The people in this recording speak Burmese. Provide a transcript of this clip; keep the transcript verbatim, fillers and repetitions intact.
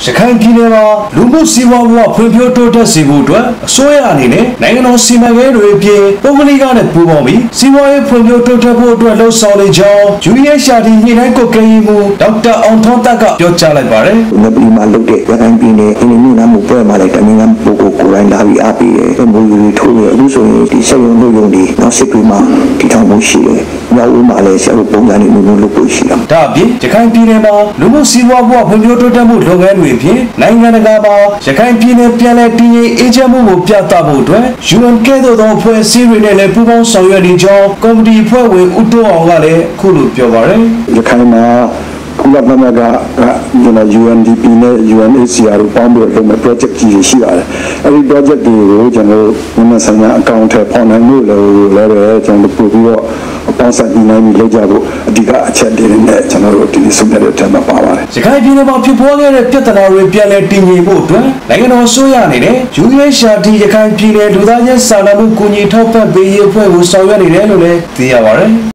ရခိုင်ပြည်နယ်မှာလူမှုစီးပွားဘဝဖွံ့ဖြိုးတိုးတက်စေဖို့အတွက်အစိုးရအနေနဲ့နိုင်ငံတော်စီမံကိန်းတွေအပြင်ပုဂ္ဂလိကနဲ့ပူးပေါင်းပြီးစီးပွားရေးဖွံ့ဖြိုးတိုးတက်ဖို့အတွက်လှုံ့ဆော်နေကြောင်း U E H R D ညှိနှိုင်းကွပ်ကဲရေးမှူးဒေါက်တာအောင်ထွန်းတက်ကပြောကြားလိုက်ပါတယ်။ဒီပြည်မှာလုပ်တဲ့ရခိုင်ပြည်နယ်အင်းနီနာမှုပွဲမှာလည်းတမင်ကပုဂ္ဂိုလ်ကိုယ်တိုင်လာပြီးအားပေးတယ်။မိုးရီထိုးရအခုဆိုရင်ဒီဆက်ရုံလုပ်ရုံတွေနောက်စစ်တွေမှာဒီထောင်မှုရှိတယ်။နောက်ဦးမှာလည်းဆက်ရုံပုံစံတွေမျိုးလုပ်ဖို့ရှိတယ်။ဒါအပြင်ရခိုင်ပြည်နယ်မှာလူမှုစီးပွားဘဝဖွံ့ဖြိုးတိုးတက်မှုလုပ်ငန်းတွေအပြင်နိုင်ငံတကာမှာရခိုင်ပြည်နယ်ပြန်လည်တည်ငြိမ်အေးချမ်းမှုကိုပြသဖို့အတွက် U N ကဲ့သို့သောအဖွဲ့အစည်းတွေနဲ့လည်းပူးပေါင်းဆောင်ရွက်နေကြောင်းကော်မတီအဖွဲ့ဝင်ဦးတိုးအောင်ကလည်းအခုလိုပြောပါတယ်။ရခိုင်မှာကုလသမဂ္ဂကကျွန်တော် U N D P နဲ့ U N H C R တို့ပေါင်းပြီးလုပ်မဲ့ project ကြီးတွေရှိပါတယ်။အဲဒီ project တွေကိုကျွန်တော်မြန်မာဆိုင်ရာအကောင့်ထဲပေါ်နိုင်လို့လည်းပဲကျွန်တော်ပို့ပြီးတော့အပေါင်းဆက်နေနိုင်ပြီးလုပ်ကြဖို့အဓိကအချက်တွေနဲ့ကျွန်တော်တို့ဒီနေ့ဆုံးဖြတ်တဲ့အထက်မှာပါပါတယ်။ရခိုင်ပြည်နယ်မှာဖြစ်ပွားခဲ့တဲ့ပြဿနာတွေပြန်လည်တည်ငြိမ်ဖို့အတွက်နိုင်ငံတော်အစိုးရအနေနဲ့ U E H R D ရခိုင်ပြည်နယ်လူသားချင်းစာနာမှုကူညီထောက်ပံ့ပေးရေးအဖွဲ့ကိုဆောင်ရွက်နေတယ်လို့လည်းသိရပါတယ်။